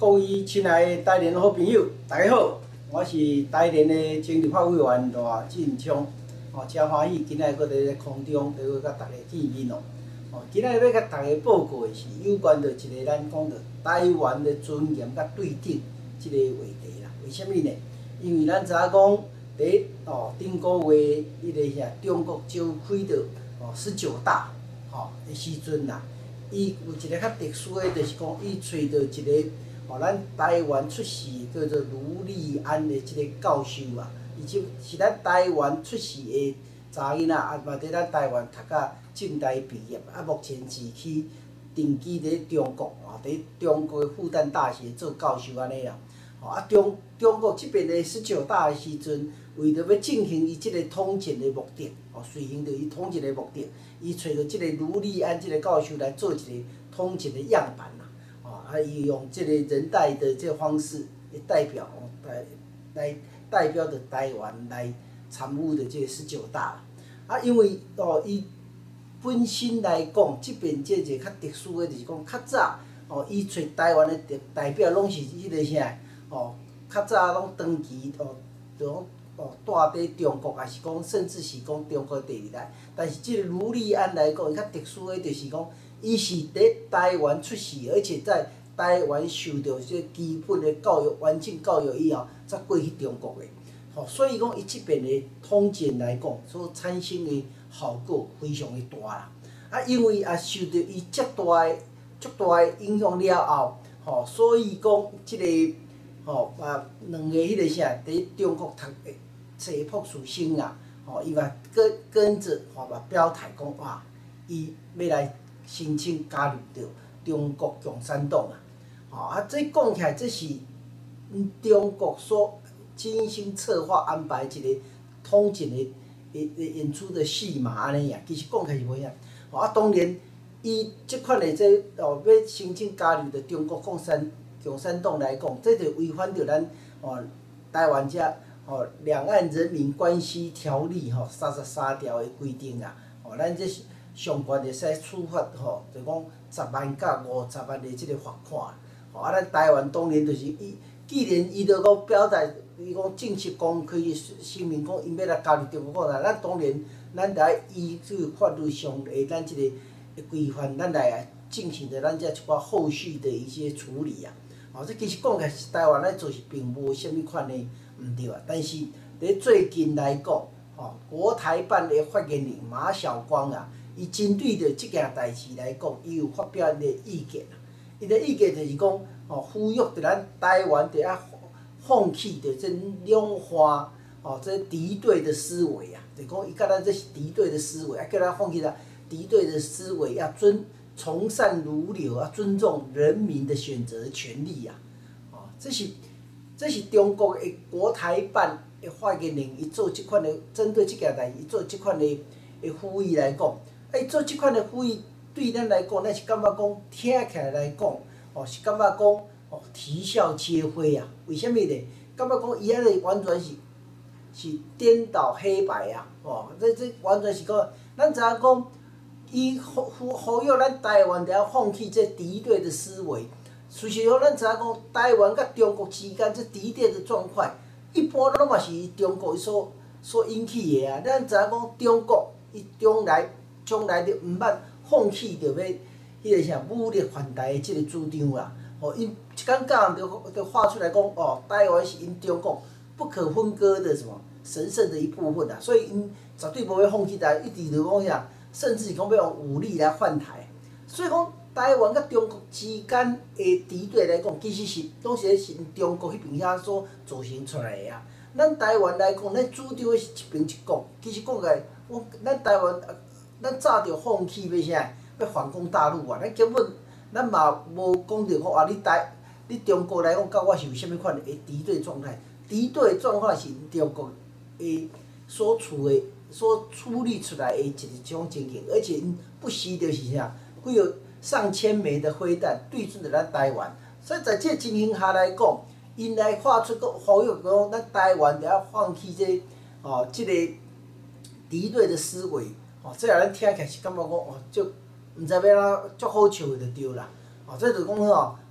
各位亲爱的台联好朋友，大家好，我是台联的前立法委员罗进昌，真欢喜今仔搁在空中在甲大家见面哦。今仔要甲大家报告的是有关着一个咱讲着台湾的尊严甲对等这个话题啦。为什么呢？因为咱知影讲顶个月中国召开着19大的时阵啦，伊有一个较特殊的，就是讲伊找到一个。咱台湾出世叫做卢立安的这个教授啊，伊就是咱台湾出世的查囡仔，嘛伫咱台湾读甲政大毕业，目前是去定居伫中国，伫中国的复旦大学做教授安尼啦。中国这边的19大的时阵，为着要进行伊即个统战的目的，随行着伊统战的目的，伊找到即个卢立安即个教授来做一个统战的样板啦。伊用这个人大的这个方式代表来代表着台湾来参与的这个19大因为伊本身来讲，这边这个较特殊的，就是讲较早伊找台湾的代表拢是迄个啥较早拢长期就住伫中国，也是讲甚至是讲中国第二代。但是这个卢立安来讲，伊较特殊的，就是讲伊是伫台湾出世，而且在台湾受到这基本的教育、完整教育以后，才过去中国的。所以讲伊即边的统战来讲，所产生的效果非常的大啦。因为也受到伊足大的影响了后，所以讲即个两个迄个啥，伫中国读的谢博士生啊，伊嘛跟着嘛表态讲伊要来申请加入着中国共产党这讲起来，这是中国所精心策划安排一个统战的演出的戏码安尼其实讲起来是无啥。当然，伊即款的要申请加入着中国共产党来讲，这就违反着咱台湾遮两岸人民关系条例33条的规定咱这上悬会使处罚就讲10万到50万的即个罚款。咱台湾当然就是既然伊就讲表态，伊讲正式公开声明讲伊要来加入中国共产党，咱当然咱得爱依这个法律上的咱即个规范，咱来进行着咱遮一寡后续的一些处理这其实讲起来是台湾来做是并无啥物款的毋对但是伫最近来讲国台办的发言人马晓光伊针对着即件代志来讲，伊有发表伊的意见伊的意见就是讲呼吁着咱台湾得要放弃着这两岸这敌对的思维就讲伊甲咱这是敌对的思维叫咱放弃敌对的思维，要从善如流尊重人民的选择权利这是中国的国台办的发言人，伊做即款的针对即件代志，伊做即款的呼吁来讲，做即款的呼吁对咱来讲，咱是感觉讲听起来讲是感觉讲啼笑皆非为什么呢？感觉讲伊安尼完全是颠倒黑白这完全是讲，咱知影讲，伊呼吁咱台湾得要放弃这敌对的思维。事实上，咱知影讲，台湾甲中国之间这敌对的状况，一般拢嘛是中国所引起的咱知影讲，中国伊将来就毋捌放弃着要迄个啥武力犯台的即个主张因一竿教人就画出来讲台湾是因中国不可分割的什么神圣的一部分所以因绝对无要放弃台，一直就讲啥，甚至是讲要用武力来换台。所以讲台湾甲中国之间的敌对来讲，其实是拢是中国迄边遐所造成出来的咱台湾来讲，咱主张的是一边一国，其实讲起来，咱台湾咱早就放弃要啥，要反攻大陆咱根本咱嘛无讲着讲你中国来讲，甲我是有啥物款的敌对状态？敌对状况是中国所处理出来的一种情形，而且因不惜就是啥，会有上千枚的飞弹对准着咱台湾，所以在这情形下来讲，因来发出个呼吁讲，咱台湾得要放弃这个敌对的思维这样咱听起来是感觉讲就毋知要足好笑的就对啦这就讲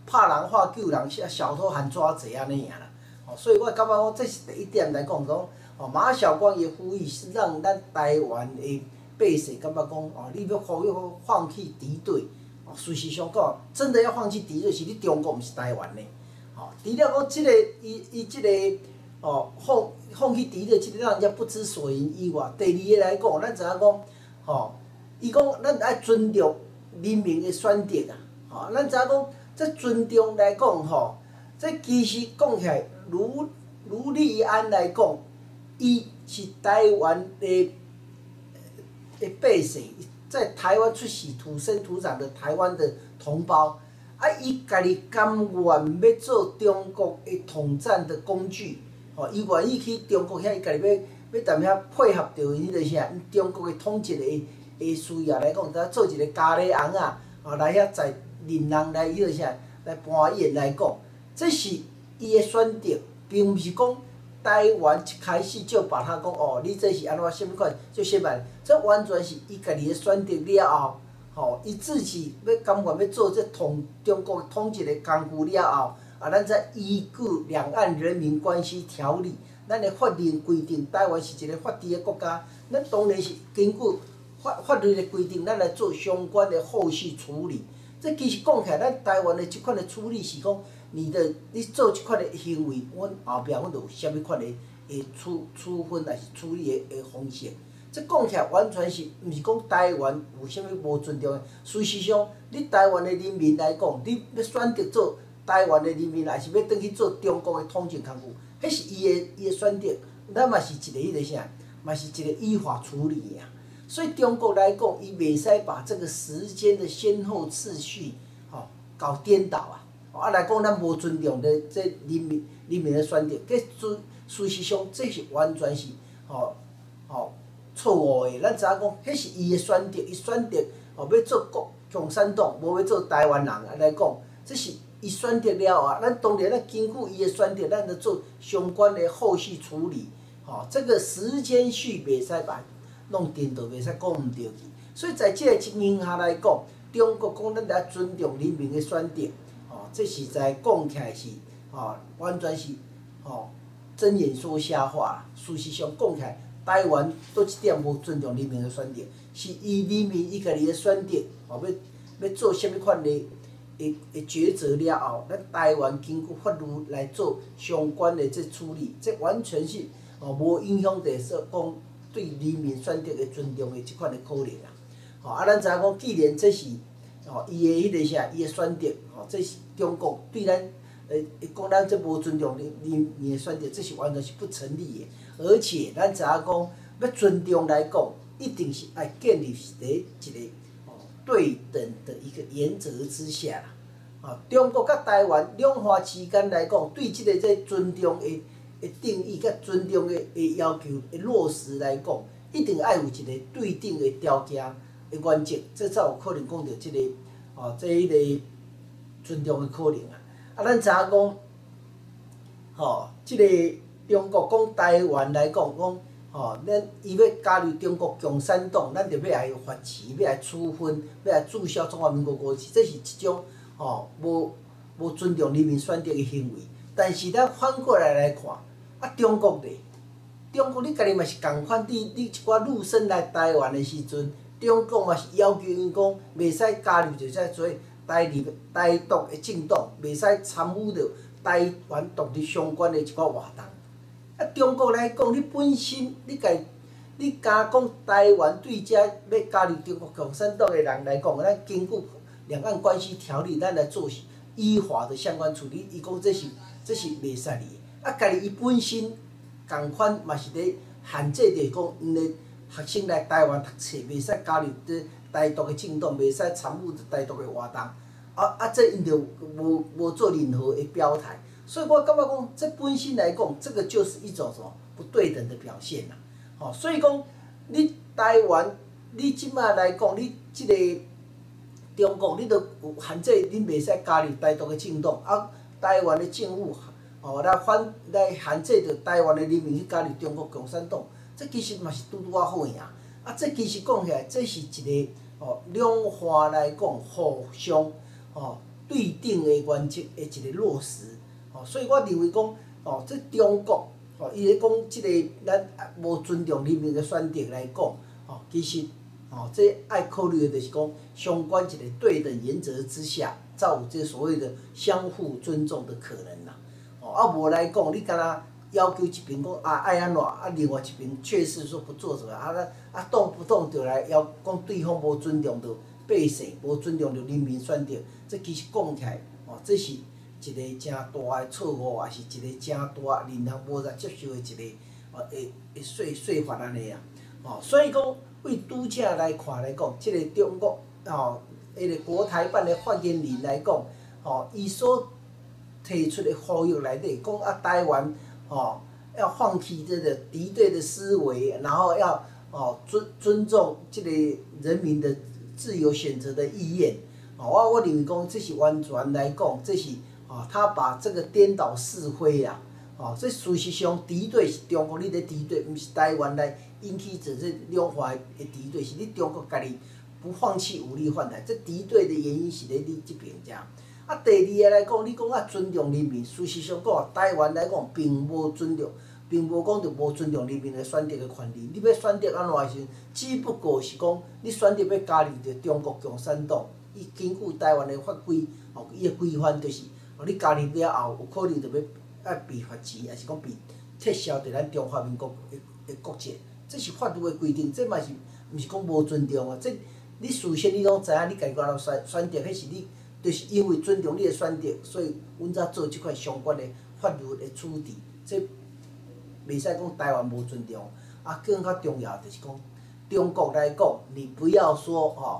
拍人化救人，小偷喊抓贼安尼尔啦。哦，所以我感觉讲这是第一点来讲，讲哦马晓光伊呼吁是让咱台湾的百姓感觉讲哦，你要呼吁放弃敌对。哦，事实上讲，真的要放弃敌对是你中国，毋是台湾的。哦，除了讲即个伊即个哦放弃敌对，即个让人家不知所云以外，第二个来讲，咱知影讲，吼，伊讲咱爱尊重人民的选择啊。吼，咱知影讲，这尊重来讲吼，这其实讲起来，如立安来讲，伊是台湾的百姓。在台湾出世、土生土长的台湾的同胞，啊，伊家己甘愿要做中国的统战的工具，吼，伊愿意去中国遐，伊家己要踮遐配合着迄个啥，中国的统治的需要来讲，得做一个咖喱红啊，吼，来遐在令人来迄个啥，来搬演来讲，这是伊的选择，并毋是讲。台湾一开始就把他讲哦，你这是安怎什么款就先办，这完全是伊家己的选择了后，吼，伊自己要甘愿要做这中国统治的工具了后，啊，咱再依据《两岸人民关系条例》，咱的法令规定，台湾是一个法治的国家，咱当然是根据法律的规定，咱来做相关的后续处理。这其实讲起来，咱台湾的即款的处理是讲。你做即款的行为，阮后壁阮就有啥物款的处分，还是处理的方式。这讲起来完全是毋是讲台湾有啥物无尊重的。事实上，你台湾的人民来讲，你要选择做台湾的人民，还是要转去做中国的统治工具，迄是伊的选择。咱嘛是一个迄个啥，嘛是一个依法处理的啊。所以中国来讲，伊袂使把这个时间的先后次序，吼，搞颠倒啊。啊来讲，咱无尊重的这人民的选择，事实上这是完全是错误的。咱知影讲，迄是伊的选择，伊选择要做共产党，无要做台湾人来讲，这是伊选择了啊。咱当然咱根据伊的选择，咱就做相关的后续处理。这个时间序袂使把弄颠倒，袂使讲毋对去。所以在这个情形下来讲，中国讲咱来尊重人民的选择。这实在讲起来是，完全是，睁眼说瞎话。事实上讲起来，台湾倒一点无尊重人民的选择，是伊人民伊家己的选择，要做啥物款的抉择了后，咱台湾根据法律来做相关的这处理，这完全是无影响到说讲对人民选择的尊重的即款的可能啊。咱知影讲，既然这是伊的迄个啥，伊的选择，这是中国对咱讲咱这无尊重人民的选择，这是完全是不成立的。而且咱知影讲，要尊重来讲，一定是爱建立在一个对等的一个原则之下啦。中国甲台湾两岸之间来讲，对即个尊重的定义甲尊重的要求的落实来讲，一定爱有一个对等的条件。原则，这才有可能讲到即个迄个尊重的可能啊。咱知影讲，即个中国讲台湾来讲，咱伊要加入中国共产党，咱就要来罚钱，要来处分，要来注销中华民国国旗，这是一种无尊重人民选择的行为。但是咱反过来看，中国咧，中国你家己嘛是共款，你一寡陆生来台湾的时阵。中国嘛是要求因讲，袂使加入就使做台独的政党，袂使参与着台湾独立相关的一寡活动。中国来讲，你本身你敢讲台湾对遮要加入中国共产党的人来讲，咱根据《两岸关系条例》，咱来做依法的相关处理。伊讲这是袂使的。家己伊本身共款嘛是咧限制着讲因的。学生来台湾读册，袂使加入这台独的政党，袂使参与台独的活动。这因就无做任何的表态。所以我感觉讲，这本身来讲，这个就是一种什么不对等的表现啦。所以讲，你台湾，你即摆来讲，你即个中国，你都有限制，恁袂使加入台独的政党。台湾的政府，来限制着台湾的人民去加入中国共产党。这其实嘛是拄啊好呀，这其实讲起来，这是一个两岸来讲互相对等的原则的一个落实。所以我认为讲，这中国，伊咧讲即个咱无尊重人民的选择来讲，其实，这爱考虑的就是讲，相关一个对等原则之下，才有这所谓的相互尊重的可能啦。无来讲，你敢若要求一边讲爱安怎，另外一边确实说不做什么，动不动就来要讲对方无尊重着百姓，无尊重着人民选择，这其实讲起来，这是一个真大的错误，也是一个真大令人无法接受的一个说法安尼啊。所以讲为拄则来看来讲，即个中国迄个国台办的发言人来讲，伊所提出的呼吁内底讲台湾要放弃这个敌对的思维，然后要尊重这个人民的自由选择的意愿。我认为讲这是完全来讲，这是他把这个颠倒是非啊。这事实上敌对是中国你咧敌对，毋是台湾来引起这两方的敌对，是你中国家己不放弃武力犯台。这敌对的原因是咧你这边遮。第二个来讲，你讲尊重人民，事实上讲台湾来讲并无尊重，并无讲着无尊重人民的选择的权利。你要选择安怎的时阵，只不过是讲你选择要加入着中国共产党，伊根据台湾的法规，伊的规范就是，你加入了后，有可能就要被罚钱，还是讲被撤销着咱中华民国的国籍，这是法律的规定，这嘛是毋是讲无尊重啊？这你事先你拢知影，你家己个人选择，迄是你。就是因为尊重你的选择，所以阮才做即款相关的法律的处置。这袂使讲台湾无尊重，更较重要就是讲，中国来讲，你不要说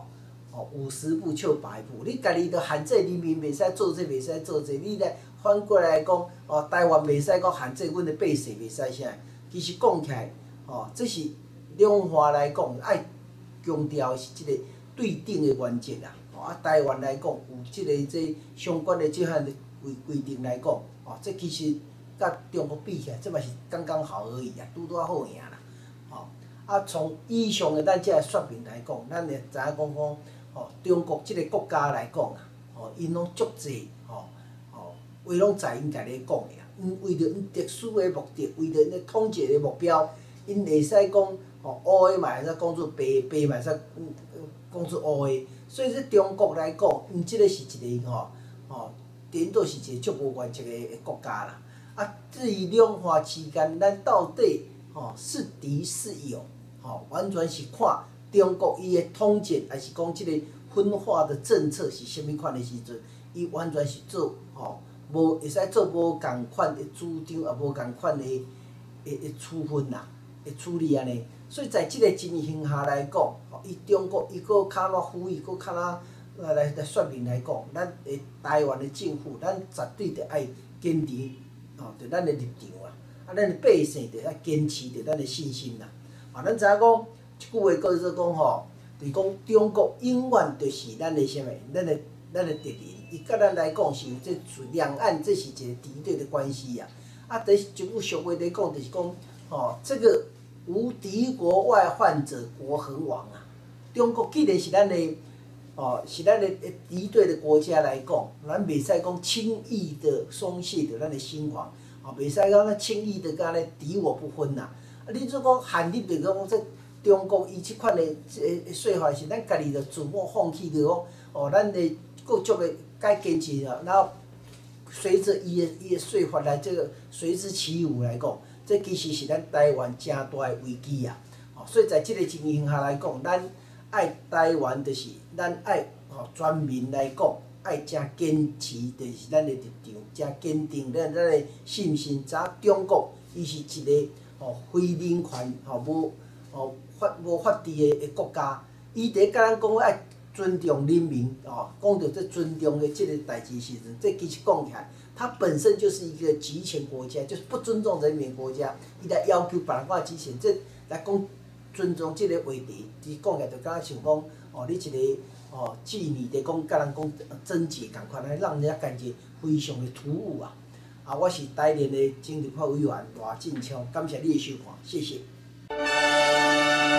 50步笑100步，你家己着限制人民袂使做这，袂使做这。你来反过来讲，台湾袂使讲限制阮的百姓袂使啥。其实讲起来，这是两方来讲爱强调的是即个对等的原则啦。台湾来讲，有这相关的这项的规定来讲，这其实甲中国比起来，这嘛是刚刚好而已啊，拄好赢啦。从以上的咱这说明来讲，咱会知影讲中国这个国家来讲啊，因拢足济话拢在因家己讲的啊。为着因特殊的目的，为着因统治的目标，因会使讲乌的嘛会使讲做白，白嘛会使讲做乌的。所以说中国来讲，因即个是一个顶多是一个足无原则的国家啦。至于两岸之间，咱到底是敌是友，完全是看中国伊的统战，还是讲即个分化的政策是啥物款的时阵，伊完全是做无会使做无共款的主张，也无共款的处分啦，的处理安尼。所以在即个情形下来讲，伊中国伊搁较哪呼吁，搁较哪来说明来讲，咱的台湾的政府，咱绝对着爱坚持着咱的立场啦。咱的百姓着爱坚持着咱的信心啦。咱知影讲，一句话叫做讲就是讲中国永远就是咱的啥物，咱的敌人。伊甲咱来讲是有这两岸这是一个敌对的关系啊。第一句俗话来讲就是讲，这个。无敌国外患者，国恒亡啊！中国既然是咱的，是咱的敌对的国家来讲，咱袂使讲轻易的松懈着咱的心防，袂使讲轻易的甲咱敌我不分呐。你如果限你着讲这中国伊即款的说法是咱家己着自我放弃着讲，咱的各种的该坚持了，然后随着伊的说法来这个随之起舞来讲。这其实是咱台湾真大的危机啊！所以在即个情形下来讲，咱爱台湾就是咱爱全民来讲，爱真坚持就是咱的立场，真坚定咱的信心。知中国伊是一个非人权无法治的国家，伊伫甲咱讲爱尊重人民讲到这尊重的即个代志时阵，这其实讲起来。它本身就是一个集权国家，就是不尊重人民国家，伊来要求别人讲集权，这来讲尊重这个话题，伊讲起来就敢像讲你一个妓女在讲，甲人讲贞洁共款，来让人家感觉非常的突兀啊！我是台联的政治法委员罗进昌，感谢你的收看，谢谢。